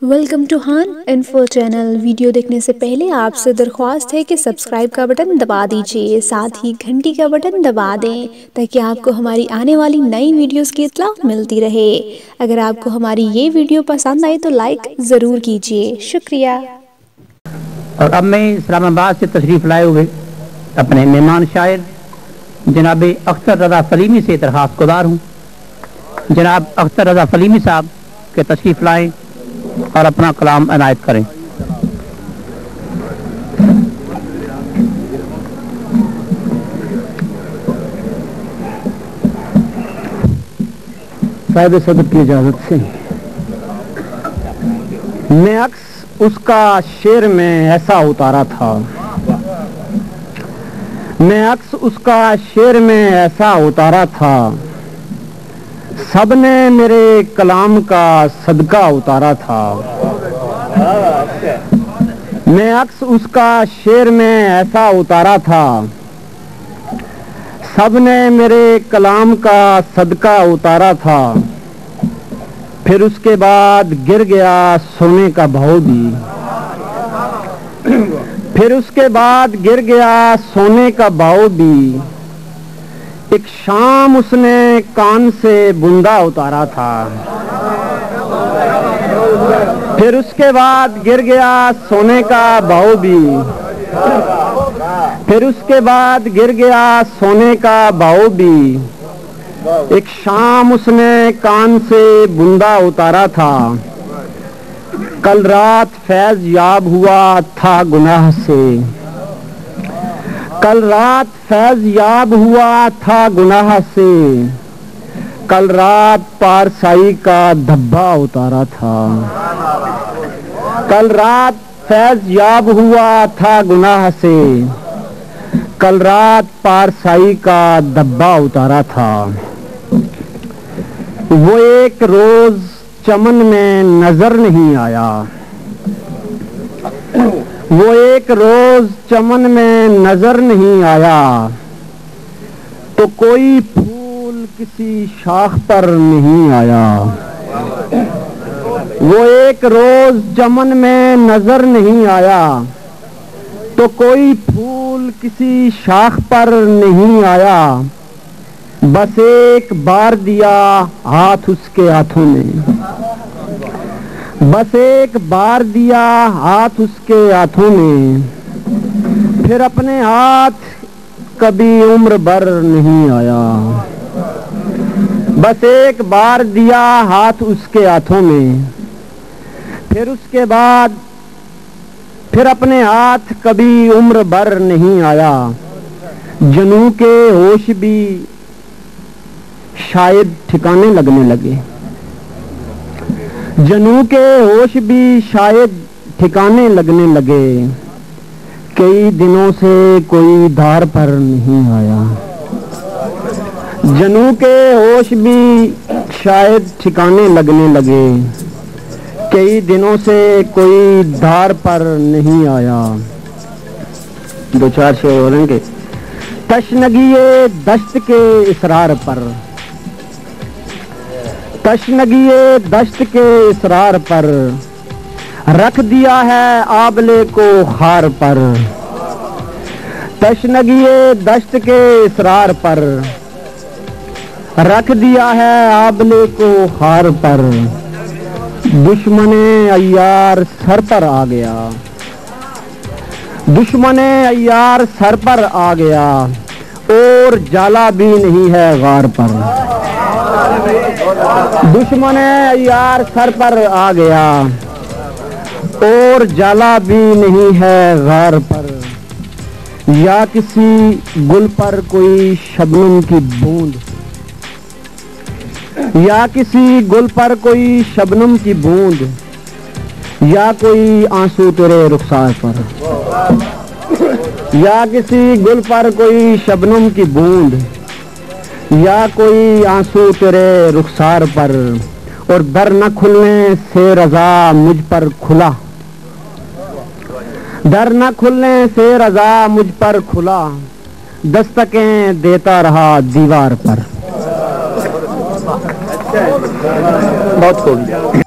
Welcome to हान info channel. Video देखने से पहले आपसे दरख्वास्त है कि सब्सक्राइब का बटन दबा दीजिए, साथ ही घंटी का बटन दबा दें ताकि आपको हमारी आने वाली नई वीडियोस की इत्तला मिलती रहे। अगर आपको हमारी ये वीडियो पसंद आए तो लाइक ज़रूर कीजिए। शुक्रिया। और अब मैं इस्लामाबाद से तशरीफ़ लाए हुए अपने मेहमान शायर जनाब अख्तर रज़ा सलीमी से दरख्वास्त गुज़ार हूँ। जनाब अख्तर रज़ा सलीमी साहब के तशरीफ़ लाएँ और अपना कलाम इनायत करें। साहिब सदर की इजाजत से मैं अक्स उसका शेर में ऐसा उतारा था, मैं अक्स उसका शेर में ऐसा उतारा था, सबने मेरे कलाम का सदका उतारा था। मैं अक्स उसका शेर में ऐसा उतारा था, सबने मेरे कलाम का सदका उतारा था। फिर उसके बाद गिर गया सोने का भाव भी, फिर उसके बाद गिर गया सोने का भाव भी। एक शाम उसने कान से बूंदा उतारा था, फिर उसके बाद गिर गया सोने का भाव भी, फिर उसके बाद गिर गया सोने का भाव भी। एक शाम उसने कान से बूंदा उतारा था, कल रात फैज याब हुआ था गुनाह से, कल रात फैज याब हुआ था गुनाह से, कल रात पारसाई का धब्बा उतारा था, कल रात फैज याब हुआ था गुनाह से, कल रात पारसाई का धब्बा उतारा था। वो एक रोज चमन में नजर नहीं आया, वो एक रोज चमन में नजर नहीं आया, तो कोई फूल किसी शाख पर नहीं आया। वो एक रोज चमन में नजर नहीं आया, तो कोई फूल किसी शाख पर नहीं आया। बस एक बार दिया हाथ उसके हाथों में, बस एक बार दिया हाथ उसके हाथों में, फिर अपने हाथ कभी उम्र भर नहीं आया। बस एक बार दिया हाथ उसके हाथों में, फिर उसके बाद फिर अपने हाथ कभी उम्र भर नहीं आया। जनू के होश भी शायद ठिकाने लगने लगे, जनू के होश भी शायद ठिकाने लगने लगे। कई दिनों से कोई धार पर नहीं आया, जनू के होश भी शायद ठिकाने लगने लगे। कई दिनों से कोई धार पर नहीं आया। दो चार शेर बोलेंगे। तशनगिए दश्त के इसरार पर, तशनगिए दश्त के इसरार पर, रख दिया है आबले को खार पर। तशनगिए दश्त के इसरार पर, रख दिया है आबले को खार पर। दुश्मने अय्यार सर पर आ गया, दुश्मने अय्यार सर पर आ गया, और जाला भी नहीं है गार पर। दुश्मने अय्यार सर पर आ गया, और जाला भी नहीं है गार पर। या किसी गुल पर कोई शबनम की बूंद, या किसी गुल पर कोई शबनम की बूंद, या कोई आंसू तेरे रुखसार पर। या किसी गुल पर कोई शबनम की बूंद, या कोई आंसू तेरे रुखसार पर। और दर न खुलने से रजा मुझ पर खुला, दर न खुलने से रजा मुझ पर खुला, दस्तकें देता रहा दीवार पर। बहुत खूब।